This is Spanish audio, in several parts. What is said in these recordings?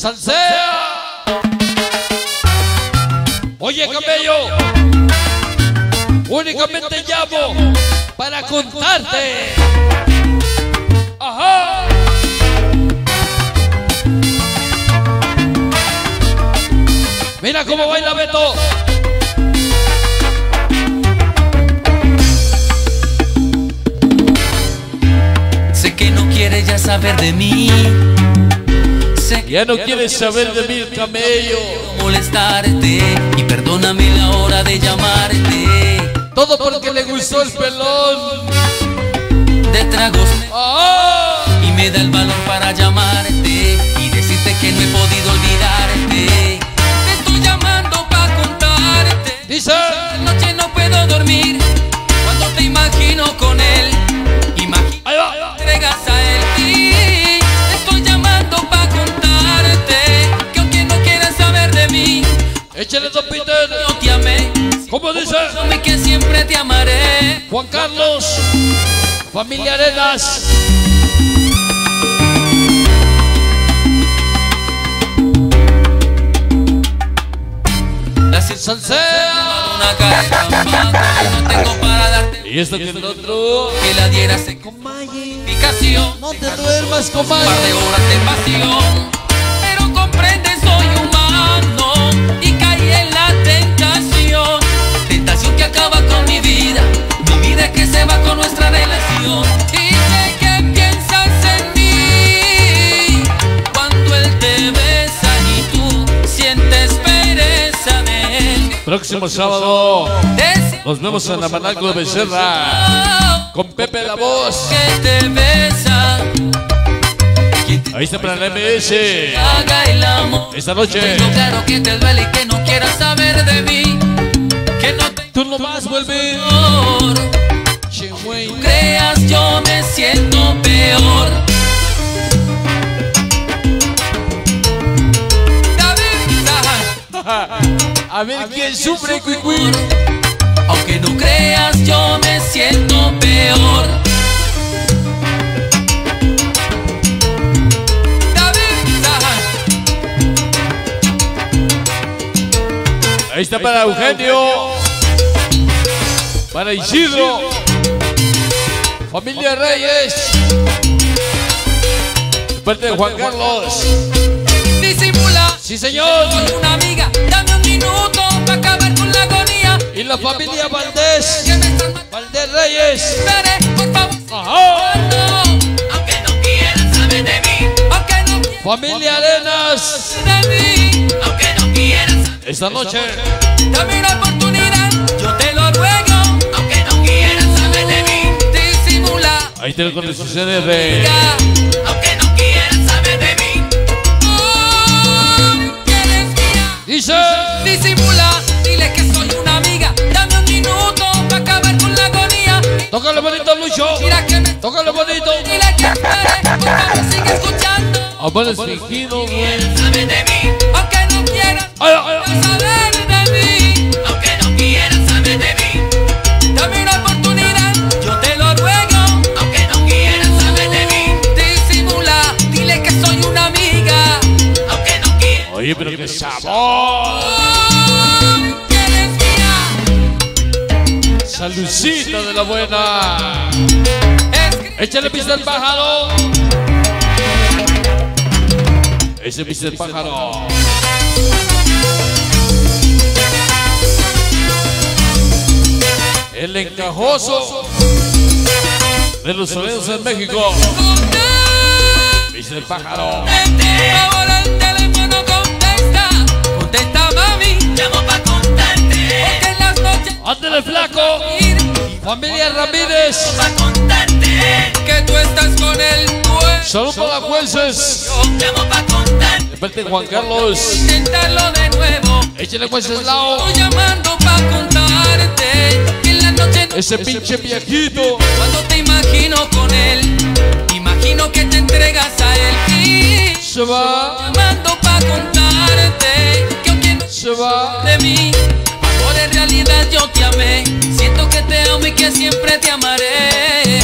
¡Salsea! Oye, camello, únicamente llamo para contarte. Ajá. Mira cómo baila Beto. Sé que no quieres ya saber de mí. Sé que Ya no quieres saber de mí, camello. molestarte y perdóname la hora de llamarte. Todo porque le gustó el pelón. De tragos ¡Ah! y me da el valor para llamarte y decirte que no he podido olvidarte. Te estoy llamando para contarte. Dice. Esta noche no puedo dormir cuando te imagino con él. Ahí va. Entregas a él y te estoy llamando para contarte que aunque no quieras saber de mí, Échale, Don Peter. yo te amé. ¿Cómo dice? Dame que siempre te amaré. Juan Carlos, familia Arenas. La ¡Salsea! una cara de chamaco y no tengo para darte Y esto que el otro. que la dieras en complicación. No te duermas, Un par comadre. de horas de pasión, pero comprende soy humano y caí en la tentación. Tentación que acaba con mi vida que se va con nuestra relación. Y sé que piensas en mí cuando él te besa y tú sientes pereza de él. Próximo sábado Deseo nos vemos en la Manaco de Becerra con Pepe la Voz. que te besa, quien te Ahí está para la MS. haga el amor. Esta noche. Tengo claro que te duele y que no quieras saber de mí, que no te Tú no vas, vuelve. amor. Che, güey. Creas, yo me siento peor. A ver quién sufre, cuicui. Aunque no creas, yo me siento peor. Ahí está para Eugenio, para Isidro, familia Reyes, de parte de Juan Carlos. Disimula. Sí, señor. Soy una amiga, dame un minuto para acabar con la agonía. Y la familia Valdés, Que me están matando. Valdés Reyes. Espere, por favor. Ajá. Aunque no quieras saber de mí, aunque no quieras Familia Arenas, de mí, aunque no quieras saber, esta noche. dame una oportunidad, yo te lo ruego. Aunque no quieras saber de mí, disimula. Ahí te lo con el CDR. Aunque no quieras saber de mí, que eres mía. Dice. Disimula, dile que soy una amiga, dame un minuto para acabar con la agonía. Tócalo bonito, Lucho. Mira que me Tócalo bonito. dile que espere, por favor sigue escuchando. Amores fingidos, güey. Sabe de mí, aunque no quieras Ay, ay, ay. saber de mí, aunque no quieras saber de mí, dame una oportunidad, yo te lo ruego, aunque no quieras saber de mí, disimula, dile que soy una amiga, aunque no quieras. Oye, pero qué sabor. Que eres mía. Saludcita de la buena. Escribe Échale pista al pájaro. Ese pista al pájaro. El encajoso de los sonidos en México. Pista al pájaro. ahora el teléfono contesta, contesta mami, llamo pa' contarte, porque en las noches Ándale, flaco. Familia Ramírez. pa' contarte, que tú estás con él, pues. Salud para jueces. Llamo pa' contarte, De parte de Juan Carlos. inténtalo de nuevo. Échale jueces lao. Estoy llamando pa' contarte que en la noche no, Ese pinche viejito. cuando te imagino con él, imagino que te entregas a él y Se va. llamando pa' contarte que aunque no Se va. de mí, amor, en realidad yo te amé, siento que te amo y que siempre te amaré.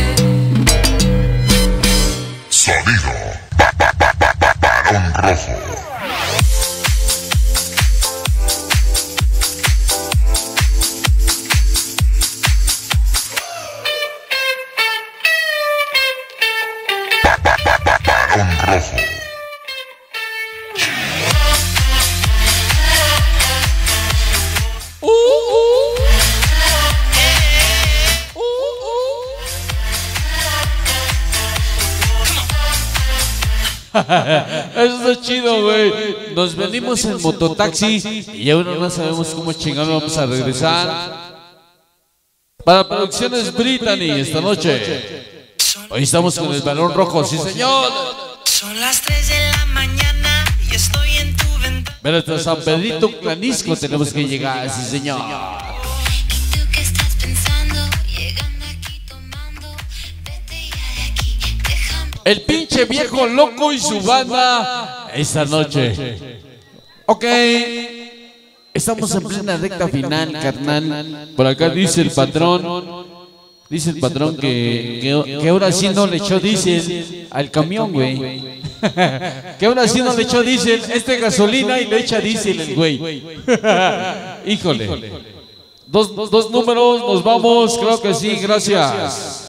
Sonido Barón Rojo. Eso está chido, güey. Nos venimos en mototaxi y aún no sabemos cómo chingados vamos a regresar. Para Producciones Brittany esta noche. Hoy estamos con el balón rojo, sí señor. Son las 3 de la mañana y estoy en tu ventana. Pero hasta San Pedrito Clanisco tenemos que llegar, sí señor. ¿Y tú qué estás pensando? Llegando aquí tomando. Vete ya de aquí, déjame. El pinche viejo loco y su banda esta noche. Ok. Estamos en plena recta final, carnal. Por acá dice el patrón. Dice el patrón que ahora sí no le echó diésel al camión, güey. Que ahora sí no le echó diésel. Gasolina y le echa diésel el güey. Híjole. Dos números, nos vamos. Creo que sí, gracias.